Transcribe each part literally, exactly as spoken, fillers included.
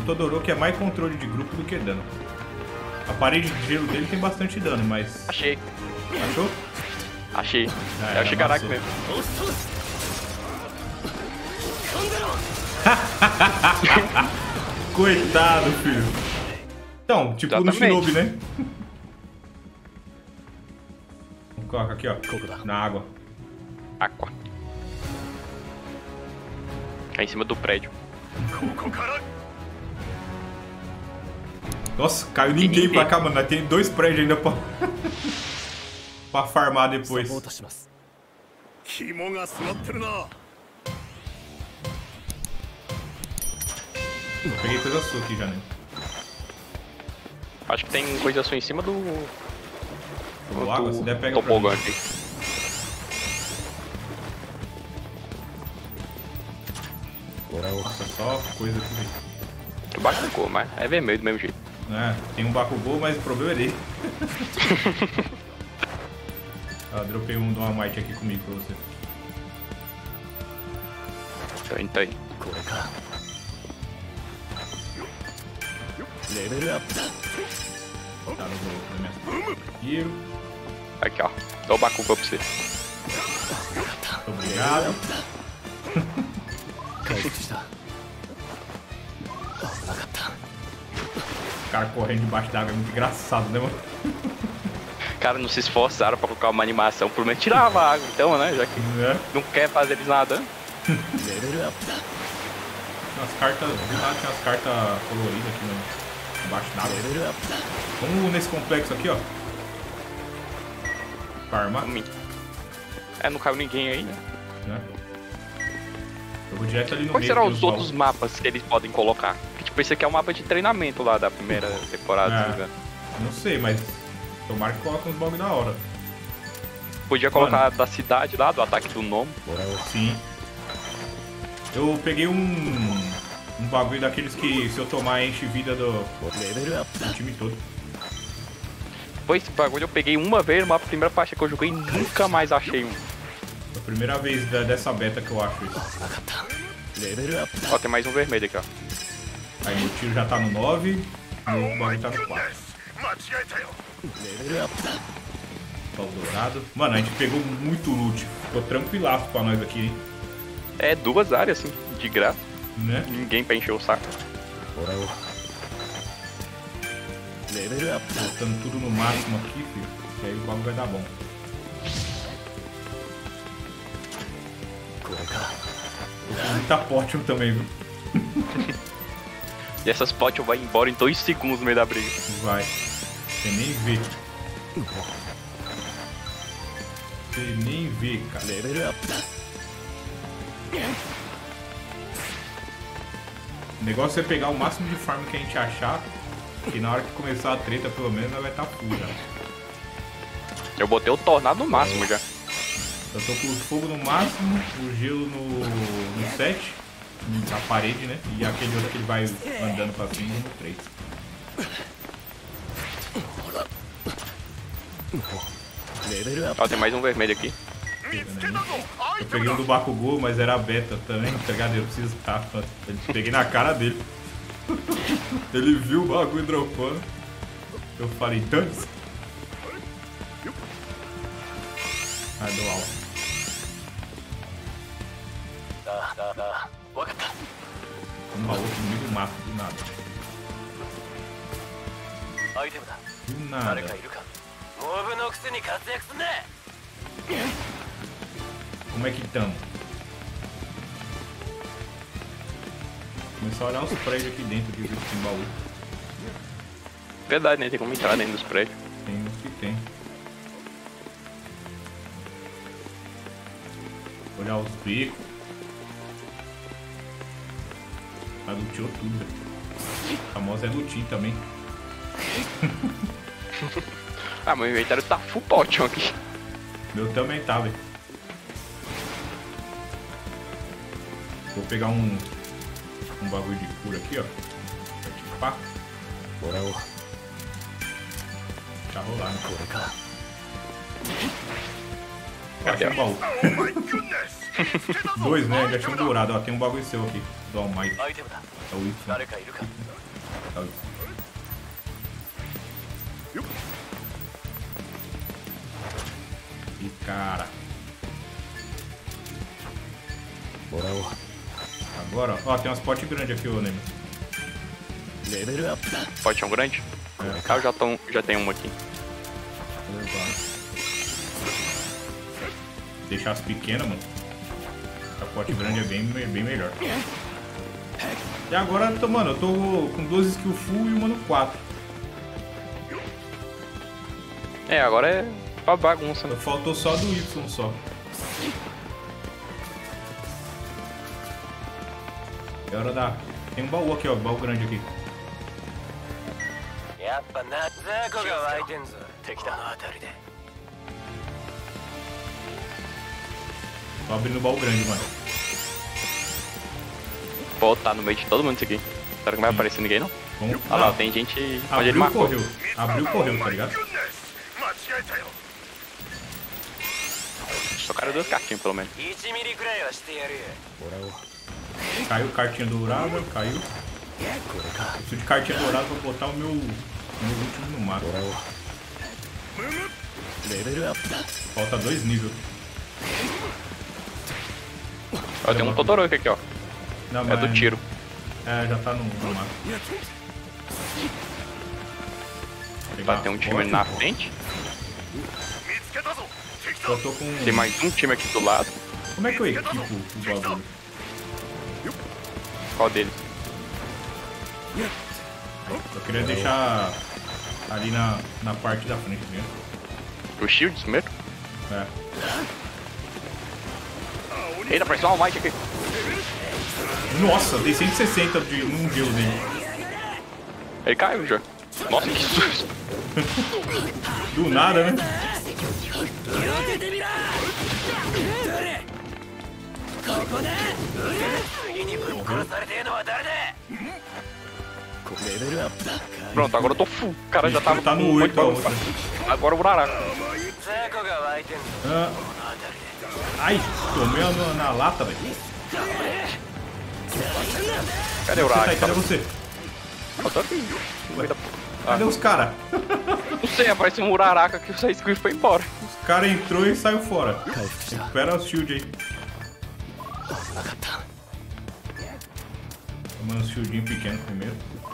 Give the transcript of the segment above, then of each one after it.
Todoroki é mais controle de grupo do que dano. A parede de gelo dele tem bastante dano, mas... Achei. Achou? Achei. Ah, é o Shigaraki amassou. mesmo. Coitado, filho. Então, tipo Exatamente. no Shinobi, né? Coloca aqui, ó. Na água. Aqua. É em cima do prédio. Nossa, caiu ninguém pra cá, mano. Nós tem dois prédios ainda pra... pra farmar depois. Eu peguei coisa sua aqui já, né? Acho que tem coisa sua em cima do... Do água, se der, pega pra tobogã mim. aqui. Nossa, só coisa aqui, velho. Bakugou, mas é vermelho do mesmo jeito. É, tem um Bakugou, mas o problema é dele. Ah, dropei um Dolomite aqui comigo pra você. Tá indo, tá indo. Tá no gol da minha Giro. Aqui, ó. Dá o Bakugou pra você. Muito obrigado. O cara correndo debaixo d'água é muito engraçado, né, mano? Cara, não se esforçaram pra colocar uma animação, pelo menos tirava a água, então, né? Já que É. não quer fazer eles nadando. Tem umas cartas, do lado tem umas cartas coloridas aqui no, embaixo d'água. Vamos nesse complexo aqui, ó. Farmar. É, não caiu ninguém aí, né? Né? Eu vou direto ali no Quais meio. serão tem os baús. outros mapas que eles podem colocar? Porque, tipo, esse aqui é um mapa de treinamento lá da primeira temporada, É. se não me engano. Não sei, mas tomara que coloque uns bagulho da hora. Podia colocar da cidade lá, do ataque do Nomo. Sim. Eu peguei um, um bagulho daqueles que se eu tomar enche vida do, do time todo. Pois esse bagulho eu peguei uma vez numa primeira faixa que eu joguei e nunca mais achei um. É a primeira vez da- dessa beta que eu acho isso. Ó, tem mais um vermelho aqui, ó. Aí meu tiro já tá no nove e o bagulho tá no quatro. Ó, o dourado. Mano, a gente pegou muito loot. Ficou tranquilaço pra nós aqui, hein? É duas áreas, assim, de graça. Né? Ninguém pra encher o saco. Botando tudo no máximo aqui, filho. E aí o bagulho vai dar bom. Muita potion também, viu? E essas potes vai embora em dois segundos no meio da briga. Vai. Você nem vê. Você nem vê, cara. O negócio é pegar o máximo de farm que a gente achar. Que na hora que começar a treta, pelo menos, ela vai estar full já. Eu botei o tornado no máximo já. Eu tô com o fogo no máximo, o gelo no, no sete, na parede, né? E aquele outro que ele vai andando pra cima no três. Ó, tem mais um vermelho aqui. Eu peguei um do Bakugou, mas era beta também, tá ligado? Eu preciso estar. Eu peguei na cara dele. Ele viu o bagulho dropando. Eu falei, dane-se. Ah, deu alto. Um maluco no meio do mato, do nada. Do nada. Como é que tamo? Começar a olhar os prédios aqui dentro que tem baú. Verdade, né? Tem como entrar dentro dos prédios. Tem uns que tem. Olhar os becos. Ah, luteou tudo, velho. A famosa é lutin também. Ah, meu inventário tá full potion aqui. Meu também tá, velho. Vou pegar um um bagulho de cura aqui, ó. Pra equipar. Tá rolando. Ó, achei um baú. Dois, né? Já tinha um dourado. Ó, tem um bagulho seu aqui. Do All Might. É o Y. E cara. Agora, ó, tem umas potes grandes aqui, ô Nemo. Pote é um grande? É. Ah, eu já, tô, já tenho um aqui. Deixar as pequenas, mano. A pote grande é bem, bem melhor. E agora, tô, mano, eu tô com doze skill full e uma no quatro. É, agora é pra bagunça, né? Faltou só do Y só. É hora da... Tem um baú aqui, ó. Baú grande aqui. Tô abrindo o baú grande, mano. Pô, tá no meio de todo mundo isso aqui. Será que não vai aparecer ninguém, não? Vamos... Olha lá, Ah, tem gente onde ele abriu, marcou. correu. Abriu, correu, tá ligado? Tocaram duas cartinhas, pelo menos. Caiu cartinha dourada, caiu. Preciso de cartinha dourada pra botar o meu, meu último no mato. Falta dois níveis. Ó, tem um Todoroki aqui, ó. Não, É do mas- tiro. É, já tá no, no mato. Pegar Vai ter um a time pote. ali na frente. Eu tô com... Tem mais um time aqui do lado. Como é que eu equipo o bagulho? Qual deles? Eu queria deixar ali na, na parte da frente mesmo. O Shields mesmo? É. Eita, apareceu uma Might aqui. Nossa, dei cento e sessenta de um gelo nele. Ele caiu já. Nossa, que susto. Do nada, né? Pronto, agora eu tô full. O cara já tava Tá no com oito, muito a bagulho. outra. Agora o Uraraka. Ah. Ai, tomei na, na lata, velho. Cadê o Você tá Uraraka? aí, cadê você? Eu tô aqui. No meio da- Cadê os caras? Não sei, apareceu um Uraraka que o Sai Squid foi embora. Os caras entrou e saiu fora. Recupera o shield aí. Tomando um shieldinho pequeno primeiro.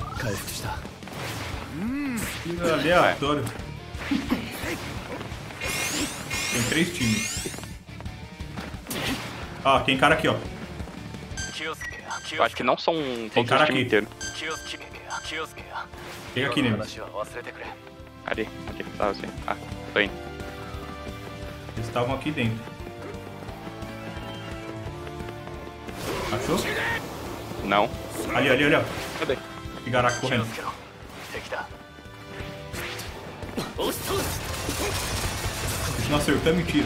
Que aleatório. Tem três times. Ó, tem cara aqui, ó. Eu acho que não são todos cara os times aqui. inteiros. Chega aqui, Nemo. Cadê? Aqui, tá assim. Ah, tô indo. Eles estavam aqui dentro. Achou? Não. Ali, ali, ali, ó. Cadê? Igaraku correndo. Se não acertar, mentira.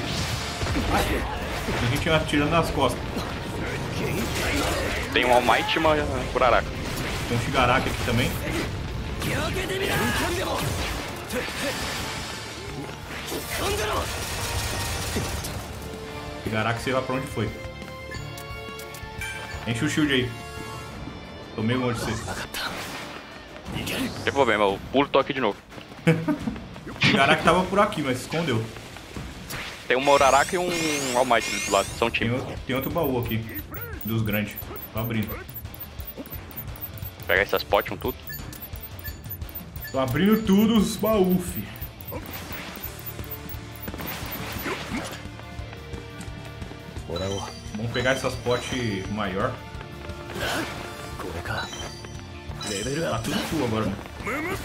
A gente atira nas costas. Tem um All Might e uma Uraraka. Tem um Shigaraki aqui também. Shigaraki, sei lá pra onde foi. Enche o shield aí. Tomei um monte de você. Não tem problema, eu pulo e tô aqui de novo. Shigaraki tava por aqui, mas se escondeu. Tem uma Uraraka e um All Might do lado. São Tem, times. o- tem outro baú aqui. Dos grandes. Tô abrindo. Pegar essas potions tudo. Tô abrindo tudo os baús, fi. Vamos pegar essas potes maior. Tá tudo full agora, mano.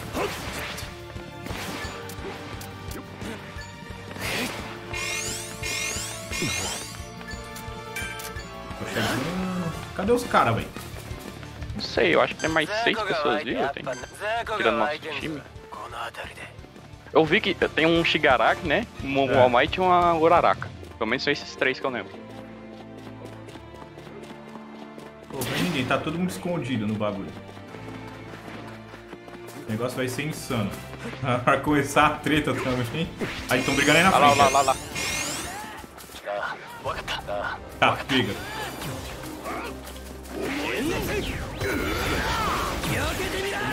Tô chegando. Cadê os caras, velho? Não sei, eu acho que tem mais seis pessoas ali, eu tenho. Tirando nosso time. Eu vi que tem um Shigaraki, né? Um É. All Might e uma Uraraka. Pelo menos são esses três que eu lembro. Pô, não é ninguém, tá todo mundo escondido no bagulho. O negócio vai ser insano. Pra começar a treta também. Aí estão brigando aí na Olha lá, frente. lá, lá, lá. Tá, pega.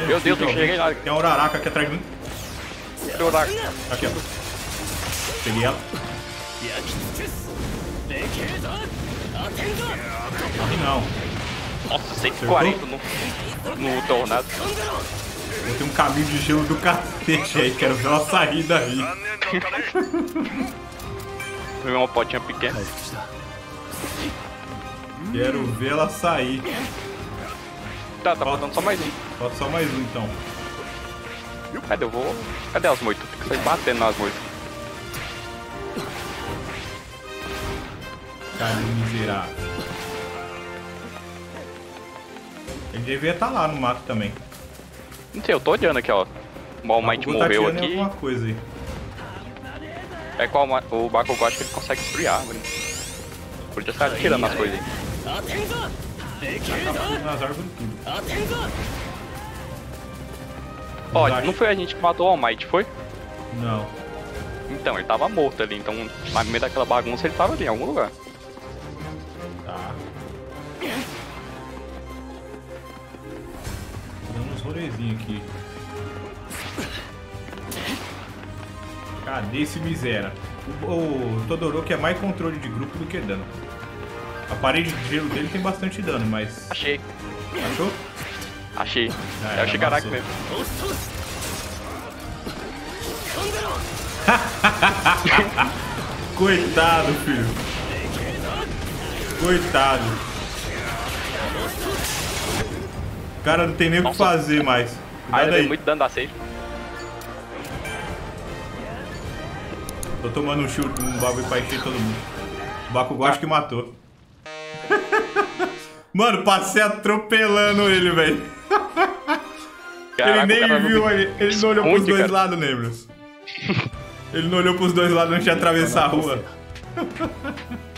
Meu Deus, eu cheguei lá. Tem uma Uraraka aqui atrás de mim. Uraraka. Aqui, ó. Peguei ela. Aqui não. Nossa, cento e quarenta no, no tornado. Eu tenho um caminho de gelo do cacete aí. Quero ver ela sair daí. Foi uma potinha pequena. Quero ver ela sair. Tá, tá faltando só mais um. Falta só mais um, então. Cadê? Eu vou... Cadê as moitas? Tem que sair batendo nas moitas. Cadê o miserável? Ele devia estar lá no mato também. Não sei, eu tô olhando aqui, ó. O All Might morreu aqui. Alguma coisa aí. É qual o Bakugou, acho que ele consegue destruir a árvore. Podia estar tirando as coisas aí. Nas árvores tudo. Ó, não foi a gente que matou o All Might, foi? Não. Então, ele tava morto ali, então no meio daquela bagunça ele tava ali em algum lugar. Tá. Dando uns rolezinhos aqui. Cadê esse miséria? O, o Todoroki é mais controle de grupo do que dano. A parede de gelo dele tem bastante dano, mas... Achei. Achou? Achei. Ah, é o Shigaraki mesmo. Coitado, filho. Coitado. O cara não tem nem o que fazer mais. Aí Cuidado aí. muito dano da safe. Tô tomando um shield, um bagulho pra encher todo mundo. O Bakugou acho que matou. Mano, passei atropelando ele, velho. Ele nem viu, ele, ele não olhou pros dois cara. lados, lembra? Ele não olhou pros dois lados antes de atravessar a rua.